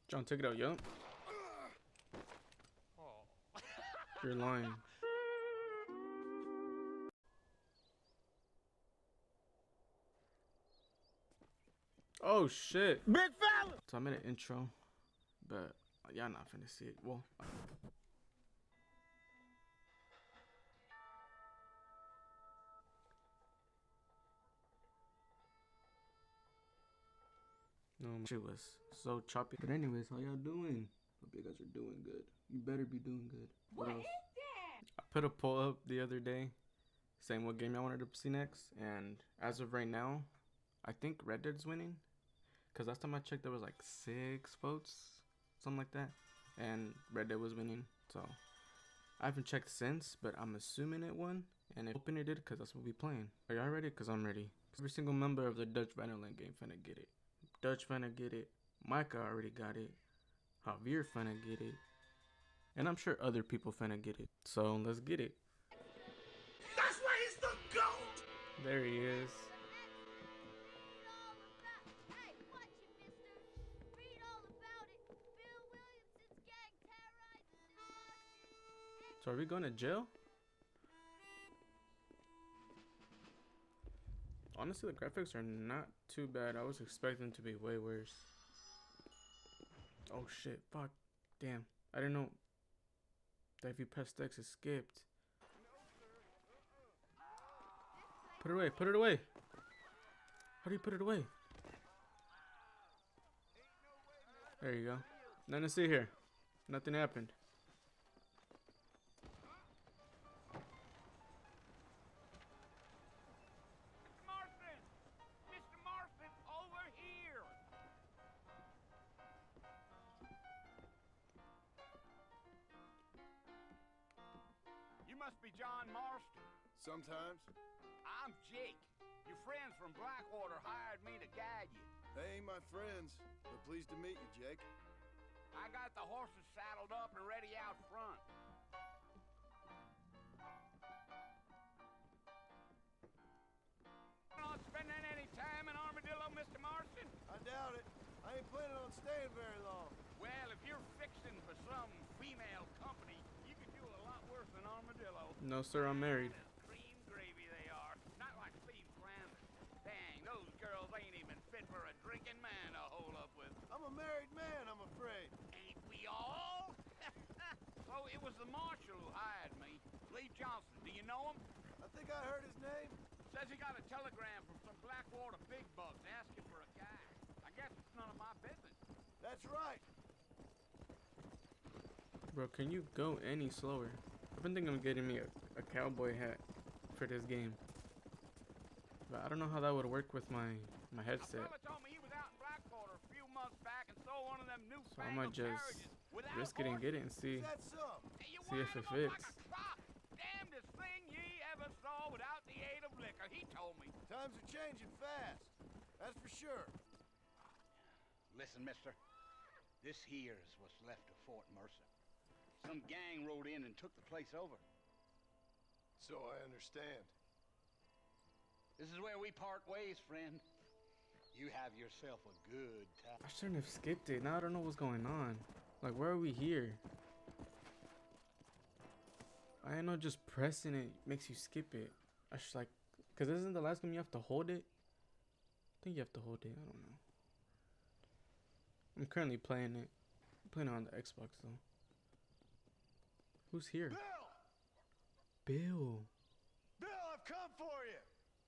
John, take it out, yo. You're lying. Oh shit. Big fella! So I made an intro, but y'all not finna see it. Well, no, shit was so choppy. But anyways, how y'all doing? Hope you guys are doing good. You better be doing good. What else? I put a poll up the other day saying what game I wanted to see next, and as of right now, I think Red Dead's winning. Cause last time I checked, there was like 6 votes, something like that, and Red Dead was winning. So I haven't checked since, but I'm assuming it won, and it hoping it did, cause that's what we playing. Are y'all ready? Cause I'm ready. Every single member of the Dutch Vanderland game finna get it. Dutch finna get it. Micah already got it. Javier finna get it, and I'm sure other people finna get it. So let's get it. That's why he's the GOAT! There he is. So are we going to jail? Honestly, the graphics are not too bad. I was expecting them to be way worse. Oh shit, fuck. Damn. I didn't know that if you press X it skipped. Put it away, put it away. How do you put it away? There you go. Nothing to see here. Nothing happened. Must be John Marston. Sometimes. I'm Jake. Your friends from Blackwater hired me to guide you. They ain't my friends, but pleased to meet you, Jake. I got the horses saddled up and ready out front. Not spending any time in Armadillo, Mr. Marston? I doubt it. I ain't planning on staying very long. Well, if you're fixing for some female company, you could do a lot worse than Armadillo. No, sir, I'm married. Cream gravy they are. Not like Steve Flanders. Dang, those girls ain't even fit for a drinking man to hold up with. I'm a married man, I'm afraid. Ain't we all? Oh, it was the marshal who hired me. Lee Johnson, do you know him? I think I heard his name. Says he got a telegram from some Blackwater big bugs asking for a guy. I guess it's none of my business. That's right. Bro, can you go any slower? I've been thinking of getting me a cowboy hat for this game. But I don't know how that would work with my headset. A fella told me he was out in Blackwater a few months back and saw one of them new So I might just risk it and get it and see if it fits. Damnedest thing ye ever saw without the aid of liquor, he told me. Times are changing fast. That's for sure. Listen, mister. This here's what's left of Fort Mercer. Some gang rode in and took the place over. So I understand. This is where we part ways, friend. You have yourself a good time. I shouldn't have skipped it. Now I don't know what's going on. Like, where are we here? I know just pressing it makes you skip it. I should like, cause isn't the last game you have to hold it? I think you have to hold it. I don't know. I'm currently playing it. I'm playing it on the Xbox though. Who's here? Bill! Bill. Bill, I've come for you!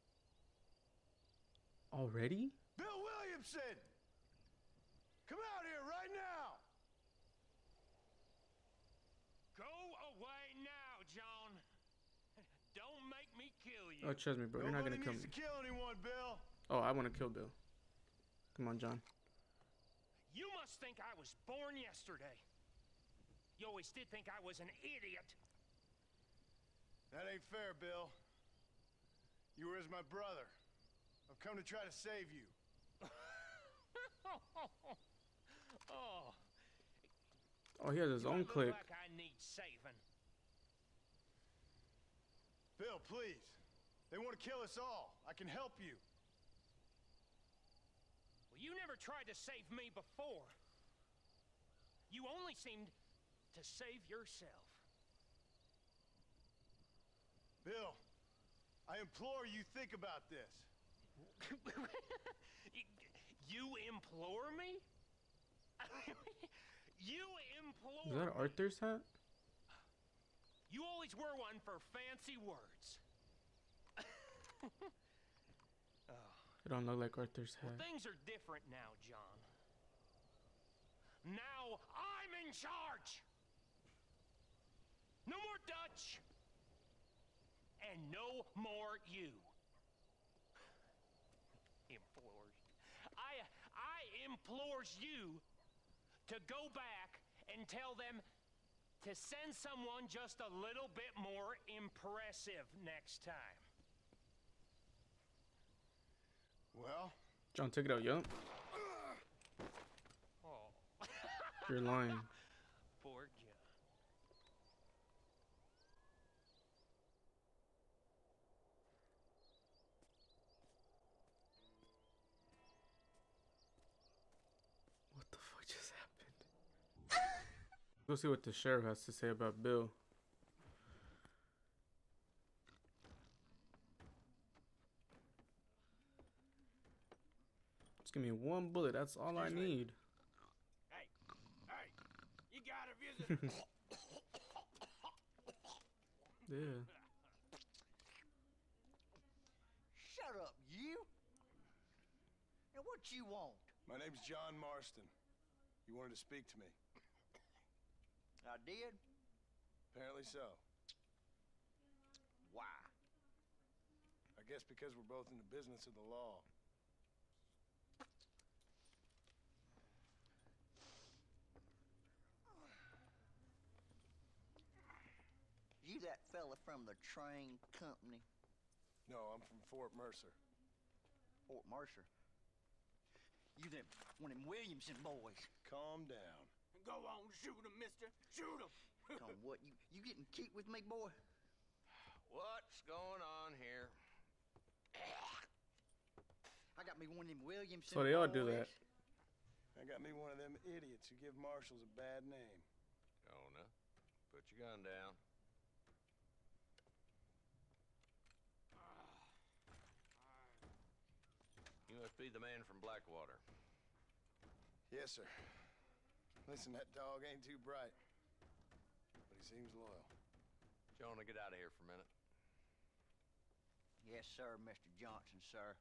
Already? Bill Williamson! Come out here right now! Go away now, John. Don't make me kill you. Oh, trust me, bro. You're not gonna kill me. Nobody needs to kill anyone, Bill. Oh, I want to kill Bill. Come on, John. You must think I was born yesterday. You always did think I was an idiot. That ain't fair, Bill. You were as my brother. I've come to try to save you. Oh. Oh, he has his own clip. Like I need saving. Bill, please. They want to kill us all. I can help you. Well, you never tried to save me before. You only seemed to save yourself. Bill, I implore you think about this. You implore me? You implore Is that me? Arthur's hat? You always were one for fancy words. It don't look like Arthur's Well, hat. things are different now, John. Now I'm in charge. No more Dutch. And no more you. Implores. I implores you to go back and tell them to send someone just a little bit more impressive next time. Well, John, take it out, yo. Oh. You're lying. Poor John. What the fuck just happened? Go see what the sheriff has to say about Bill. Just give me one bullet. That's all I need. Hey, you got a visitor. Yeah. Shut up, you! And what you want? my name's John Marston. You wanted to speak to me. I did? Apparently so. Why? I guess because we're both in the business of the law. You that fella from the train company? No, I'm from Fort Mercer. Fort Mercer? You them one of them Williamson boys. Calm down. Go on, shoot him, mister. Shoot him. Come what, you getting cute with me, boy? What's going on here? I got me one of them Williamson So they all do boys. that. I got me one of them idiots who give marshals a bad name. Jonah, put your gun down. You must be the man from Blackwater. Yes, sir. Listen, that dog ain't too bright, but he seems loyal. Jonah, get out of here for a minute. Yes, sir, Mr. Johnson, sir.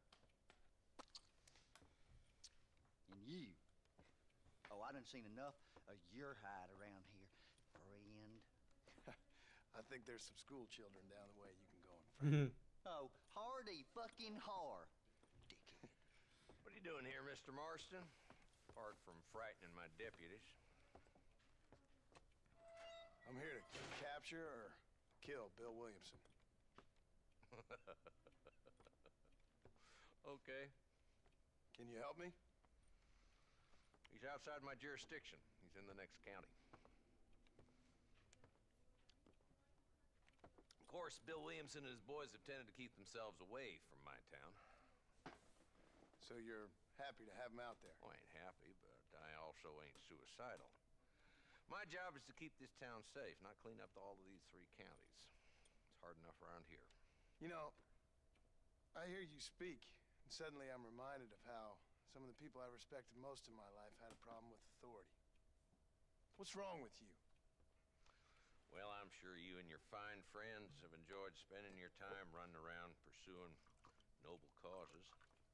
And you. Oh, I done seen enough of your hide around here, friend. I think there's some school children down the way you can go and find. Oh, hardy fucking har. Dickhead. What are you doing here, Mr. Marston? Apart from frightening my deputies. I'm here to capture or kill Bill Williamson. Okay. Can you help me? He's outside my jurisdiction. He's in the next county. Of course, Bill Williamson and his boys have tended to keep themselves away from my town. So you're happy to have him out there? Well, I ain't happy, but I also ain't suicidal. My job is to keep this town safe, not clean up all of these 3 counties. It's hard enough around here. You know, I hear you speak, and suddenly I'm reminded of how some of the people I respected most in my life had a problem with authority. What's wrong with you? Well, I'm sure you and your fine friends have enjoyed spending your time running around pursuing noble causes.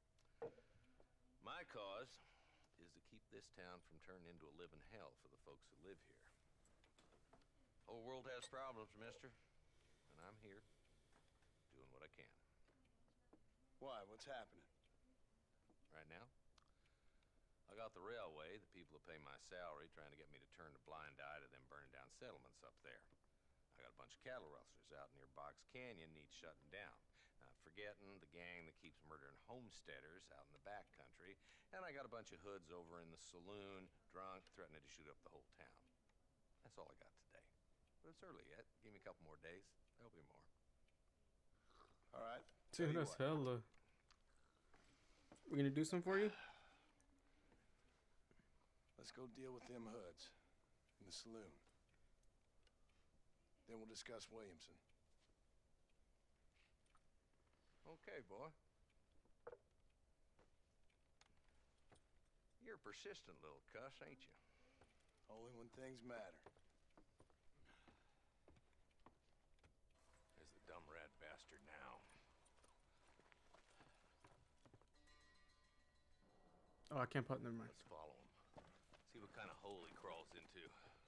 My cause is to keep this town from turning into a living hell for the folks who live here. Whole world has problems, mister, and I'm here doing what I can. Why? What's happening? Right now, I got the railway, the people who pay my salary, trying to get me to turn a blind eye to them burning down settlements up there. I got a bunch of cattle rustlers out near Box Canyon needs shutting down. Not forgetting the gang that keeps murdering homesteaders out in the back country. And I got a bunch of hoods over in the saloon, drunk, threatening to shoot up the whole town. That's all I got today. But it's early yet. Give me a couple more days. There'll be more. All right. Dude, that's hella. We gonna do something for you? Let's go deal with them hoods. in the saloon. Then we'll discuss Williamson. Okay, boy. You're a persistent little cuss, ain't you? Only when things matter. There's the dumb rat bastard now. Oh, I can't put. Never mind. Let's follow him. See what kind of hole he crawls into.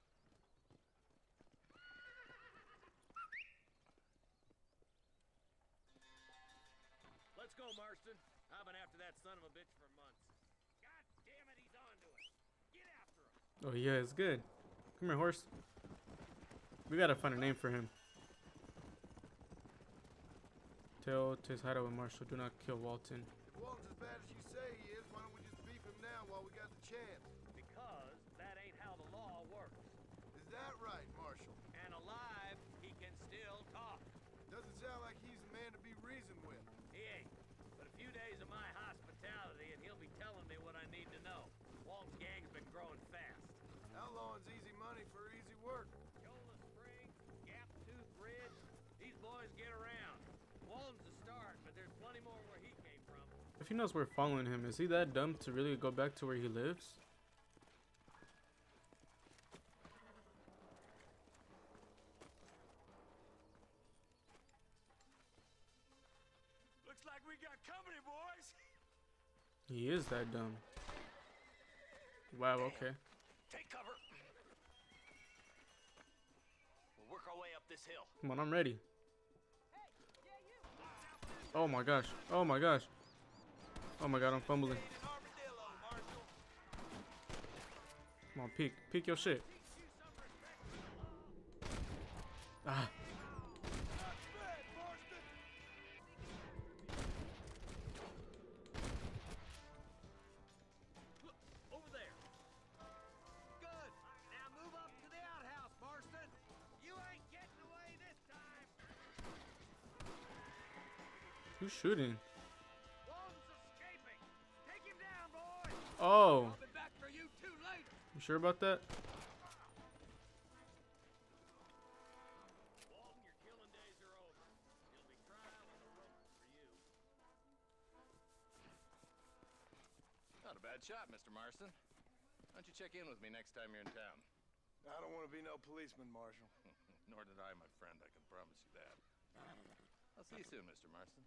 Let's go, Marston. I've been after that son of a bitch for months. God damn it, he's on to us. Get after him. Oh yeah, it's good. Come here, horse. We gotta find a name for him. Tell his hideout with Marshall. Do not kill Walton. If Walton's as bad as you say he is, why don't we just beef him now while we got the chance? Because that ain't how the law works. Is that right, Marshall? And alive, he can still talk. Doesn't sound like he's a man to be reasoned with. He ain't. But a few days of my hospitality, and he'll be telling me what I need to know. Walton's gang's been growing fast. Outlawing's easy money for easy work. Yola Springs, Gap Tooth Bridge, these boys get around. Walton's the start, but there's plenty more where he came from. If he knows we're following him, is he that dumb to really go back to where he lives? Looks like we got company, boys. He is that dumb. Wow, okay. Take cover. We'll work our way up this hill. Come on, I'm ready. Oh my gosh. Oh my gosh. Oh my god, I'm fumbling. Come on, peek. Peek your shit. Ah. Over there. Good. Now move up to the outhouse, Marston. You ain't getting away this time. Who's shooting? Walton's escaping. Take him down, boys. Oh. I'll be back for you too late. You sure about that? Walton, your killing days are over. It'll be trial on the rope for you. Not a bad shot, Mr. Marston. Why don't you check in with me next time you're in town? I don't want to be no policeman, Marshal. Nor did I, my friend. I can promise you that. I'll see you soon, Mr. Marston.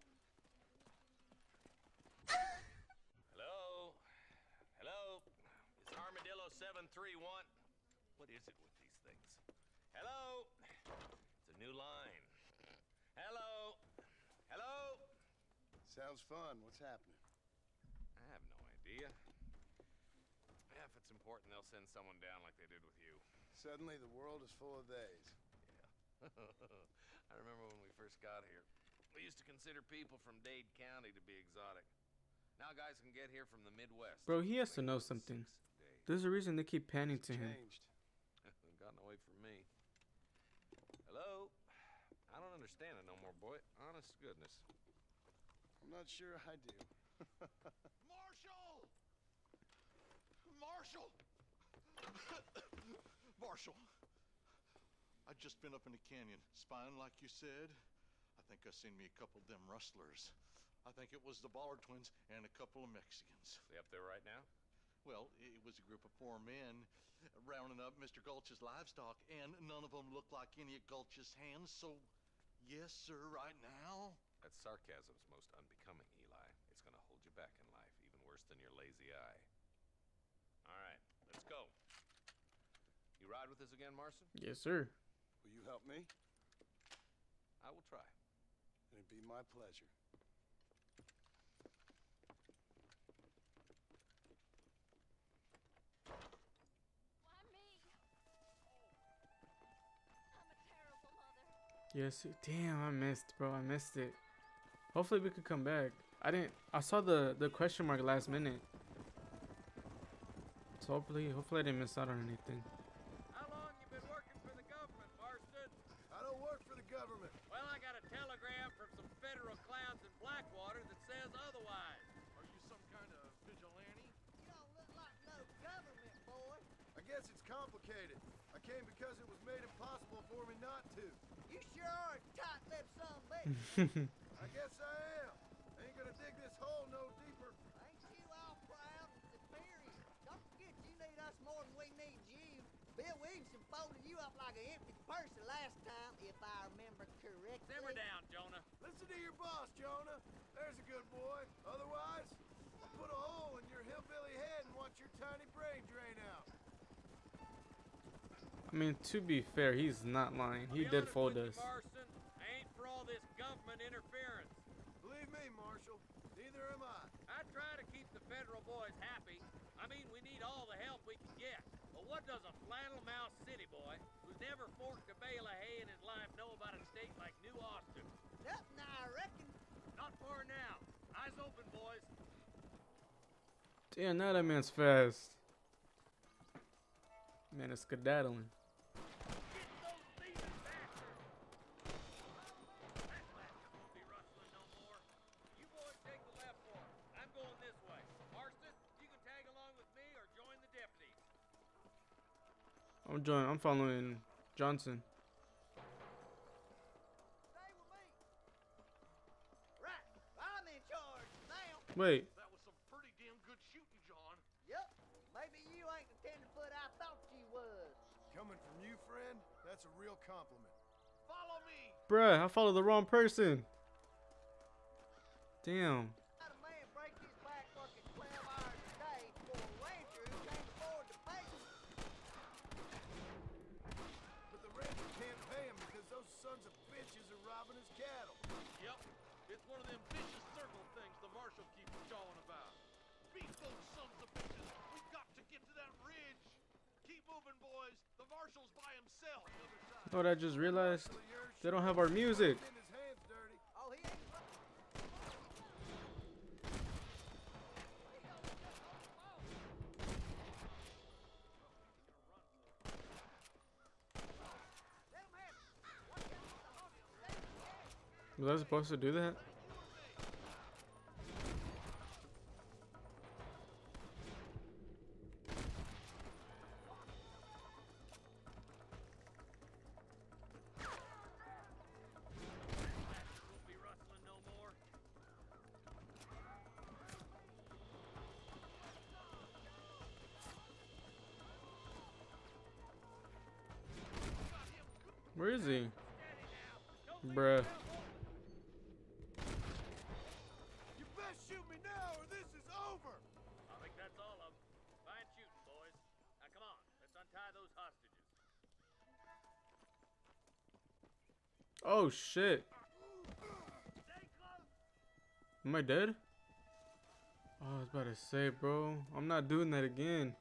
Hello? Hello? Is Armadillo 731? What is it with these things? Hello? It's a new line. Hello? Hello? Sounds fun. What's happening? I have no idea. Yeah, if it's important, they'll send someone down like they did with you. Suddenly the world is full of theys. I remember when we first got here. We used to consider people from Dade County to be exotic. Now guys can get here from the Midwest. Bro, he has to know something. There's a reason they keep panning to him. Changed. Gotten away from me. Hello? I don't understand it no more, boy. Honest to goodness. I'm not sure I do. Marshall! Marshall! Marshall! I just been up in the canyon, spying like you said. I think I seen me a couple of them rustlers. I think it was the Ballard twins and a couple of Mexicans. They up there right now? Well, it was a group of 4 men rounding up Mr. Gulch's livestock, and none of them looked like any of Gulch's hands, so yes, sir, right now. That sarcasm's most unbecoming, Eli. It's gonna hold you back in life, even worse than your lazy eye. All right, let's go. You ride with us again, Marston? Yes, sir. Will you help me? I will try. It'd be my pleasure. Why me? I'm a terrible mother. Yes. Damn, I missed, bro. I missed it. Hopefully we could come back. I saw the question mark last minute. So hopefully I didn't miss out on anything. How long you been working for the government, Marston? I don't work for the government. Well, I got a telegram from some federal clowns in Blackwater that says otherwise. Are you some kind of vigilante? You don't look like no government, boy. I guess it's complicated. I came because it was made impossible for me not to. You sure are a tight-lipped son of a bitch. I guess I am. Ain't gonna dig this hole no deeper. Ain't you all proud and superior? Don't forget you need us more than we need you. Bill Williamson folded you up like an empty purse the last time, if I remember correctly. Simmer down, Jonah. Listen to your boss, Jonah. There's a good boy. Otherwise, I'll put a hole in your hillbilly head and watch your tiny brain drain out. I mean, to be fair, he's not lying. He did fold us. Marston, I ain't for all this government interference. Believe me, Marshal, neither am I. I try to keep the federal boys happy. I mean, we need all the help we can get. But what does a flannel mouth city boy who's never forked a bale of hay in his life know about a state like New Austin? Nothing, I reckon. Not for now. Eyes open, boys. Damn, now that man's fast. Man, it's skedaddling. Get those thieving bastards! That lad won't be rustling no more. You boys take the left fork. I'm going this way. Marston, you can tag along with me or join the deputies. I'm following Johnson. Stay with me. Right, I'm in charge now. Wait. That was some pretty damn good shooting, John. Yup, maybe you ain't the tenderfoot I thought you was. Coming from you, friend, that's a real compliment. Follow me. Bruh, I followed the wrong person. Damn. How a man break his back working 12 hours a day for a rancher who can't afford to pay him? But the rancher can't pay him because those sons of bitches are robbing his cattle. Yep. It's one of them vicious circle things the marshal keeps jawing about. Beat those sons of bitches. We've got to get to that ridge. Keep moving, boys. The marshal's by himself. The other side. Know what I just realized? They don't have our music. Getting his hands dirty. Oh, he ain't. Was I supposed to do that? Won't be rustling no more. Where is he? Bruh. You best shoot me now or this is over. I think that's all of them. Fine shooting, boys. Now come on, let's untie those hostages. Oh shit. Am I dead? Oh, I was about to say, bro. I'm not doing that again.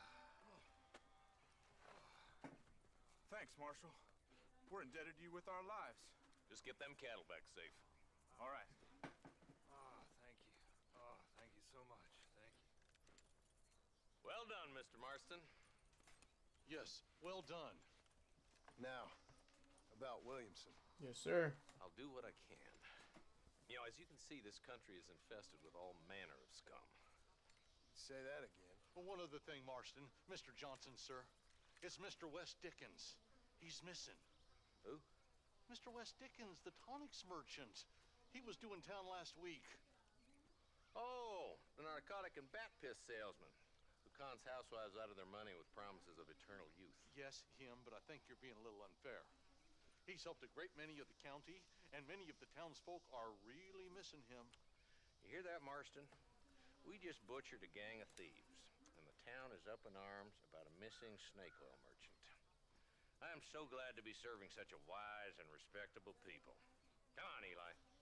Thanks, Marshal. We're indebted to you with our lives. Just get them cattle back safe. All right. Oh, thank you. Oh, thank you so much. Thank you. Well done, Mr. Marston. Yes, well done. Now, about Williamson. Yes, sir. I'll do what I can. You know, as you can see, this country is infested with all manner of scum. Say that again. Well, one other thing, Marston. Mr. Johnson, sir. It's Mr. West Dickens. He's missing. Who? Mr. West Dickens, the tonics merchant. He was due in town last week. Oh, the narcotic and bat piss salesman who cons housewives out of their money with promises of eternal youth. Yes, him, but I think you're being a little unfair. He's helped a great many of the county, and many of the townsfolk are really missing him. You hear that, Marston? We just butchered a gang of thieves, and the town is up in arms about a missing snake oil merchant. I am so glad to be serving such a wise and respectable people. Come on, Eli.